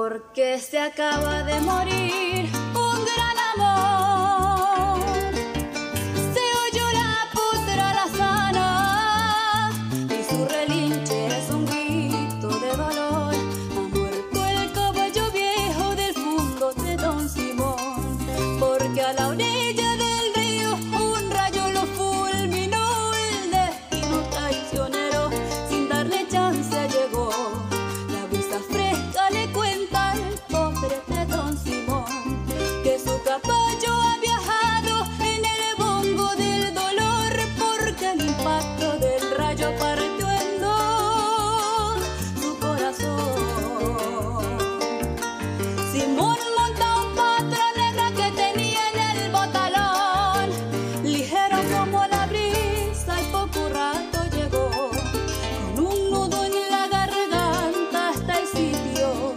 porque se acaba de morir un gran amor. Se oyó la potra alazana y su relinche es un grito de dolor. Ha muerto el caballo viejo del fondo de Don Simón, porque a la orilla del río un rayo lo fulminó. El destino traicionero sin darle chance llegó. La brisa fresca le cuenta al pobre de Don Simón que su caballo ha viajado en el bongo del dolor, porque el impacto del rayo partió en dos su corazón. Simón monta un potro negra que tenía en el botalón, ligero como la brisa y poco rato llegó, con un nudo en la garganta hasta el sitio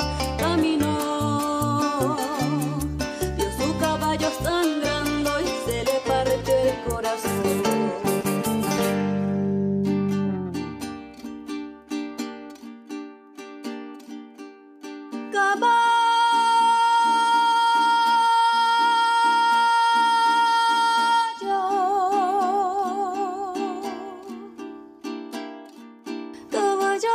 caminó. Vio su caballo sangrando y se le partió el corazón. Caballo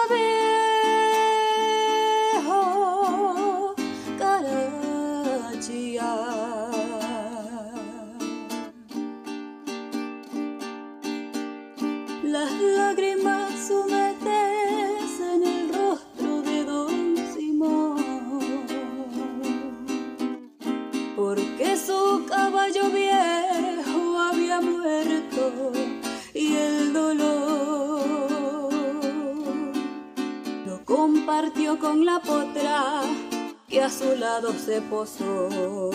viejo, carachía. Las lágrimas humedecen el rostro de Don Simón, porque su caballo viejo había muerto y el dolor lo compartió con la potra que a su lado se posó.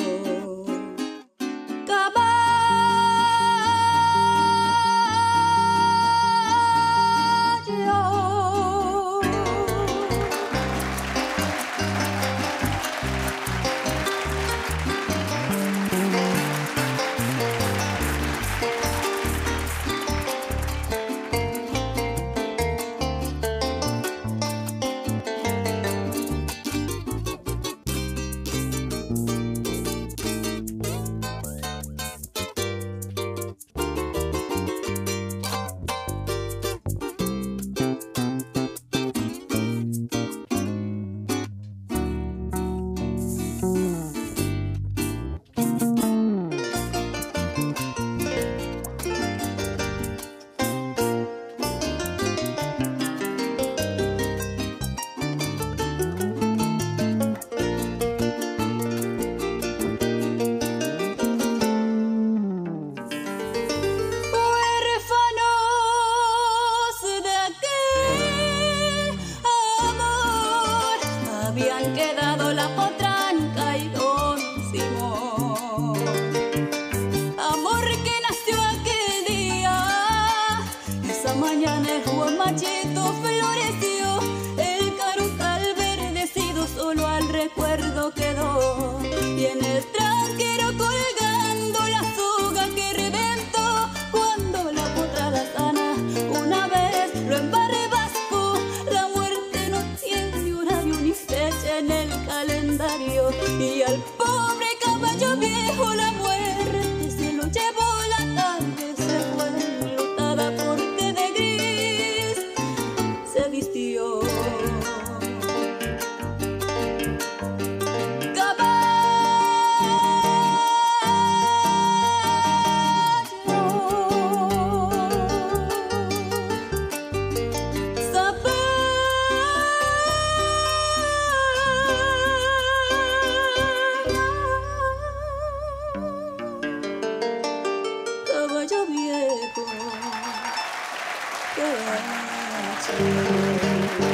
Habían quedado la potranca y Don Simón, amor que nació aquel día. Esa mañana el Juan Machito floreció, el carucal verdecido solo al recuerdo quedó, y en el tranquero colgando la soga que reventó cuando la potra alazana una vez lo embarrabascó. La muerte no tiene horario ni fecha en el calendario, y al pobre caballo viejo la muerte se lo llevó. La tarde se fue enlutada porque de gris se vistió. Caballo viejo, caballo.